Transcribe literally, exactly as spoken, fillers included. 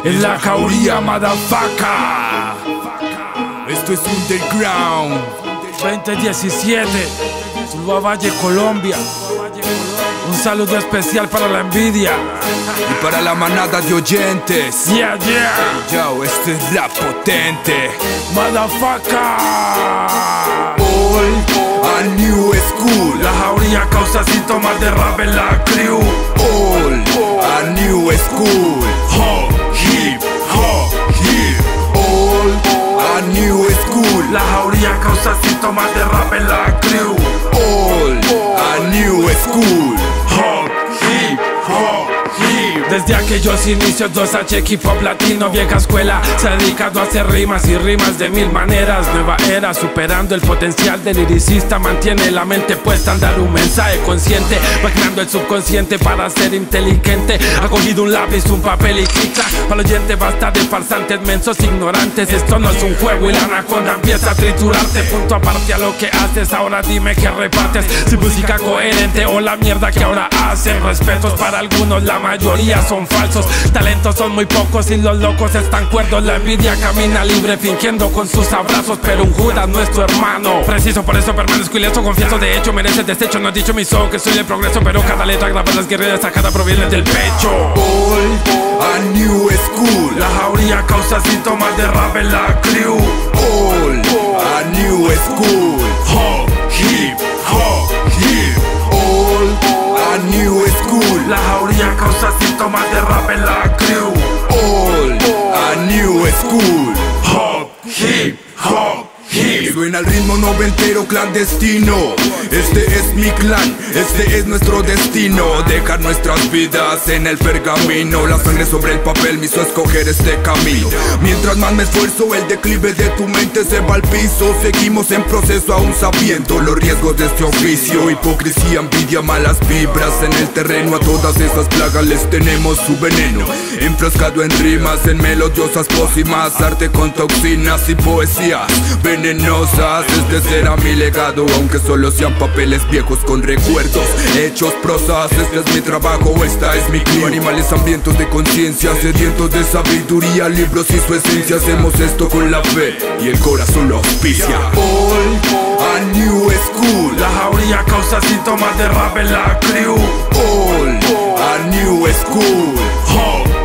En la Jauria, Mdfk. Esto es Underground veinte diecisiete, Tuluá Valle, Colombia. Un saludo especial para la envidia y para la manada de oyentes. Yeah, yeah. Yo, este es rap potente. Mdfk. Old a new school. La Jauria causa síntomas de rap en la crew. Old a new school. Ho, hip, ho, hip. Old a new school. La Jauria causa síntomas de rap en la crew. Old a new school. Ho, hip, ho, hip. Desde aquellos inicios dos H equipo platino, vieja escuela, se ha dedicado a hacer rimas y rimas de mil maneras. Nueva era, superando el potencial del liricista, mantiene la mente puesta en dar un mensaje consciente, maquinando el subconsciente para ser inteligente. Ha cogido un lápiz, un papel y clic. Para el oyente basta de farsantes, mensos, ignorantes. Esto no es un juego y la anaconda empieza a triturarte. Punto aparte a lo que haces, ahora dime que repartes. Si música coherente o la mierda que ahora hacen. Respetos para algunos, la mayoría son falsos. Talentos son muy pocos y los locos están cuerdos. La envidia camina libre fingiendo con sus abrazos, pero un Judas nuestro hermano. Preciso, por eso permanezco ileso, confieso, de hecho mereces desecho. No he dicho mi soul que soy el progreso, pero cada letra grabada las guerreras sacada proviene del pecho. Old a new school. La Jauria causa síntomas de rap en la crew. Old a new school. Ho, hip, ho, hip. Old a new school. La Jauria causa síntomas de rap en la crew. Old a new school. Hop, hip, hop, hip. Suena el ritmo noventero clandestino. Este es mi clan, este es nuestro destino. Dejar nuestras vidas en el pergamino. La sangre sobre el papel me hizo escoger este camino. Mientras más me esfuerzo, el declive de tu mente se va al piso. Seguimos en proceso aún sabiendo los riesgos de este oficio. Hipocresía, envidia, malas vibras en el terreno. A todas esas plagas les tenemos su veneno. Enfrascado en rimas, en melodiosas pócimas. Arte con toxinas y poesías venenosas. Este será mi legado, aunque solo sean papeles viejos con recuerdos, hechos, prosas. Este es mi trabajo, esta es mi crew. Animales hambrientos de conciencia, sedientos de sabiduría, libros y su esencia. Hacemos esto con la fe y el corazón lo auspicia. Old a new school. La Jauria causa síntomas de rap en la crew. Old a new school. Ho,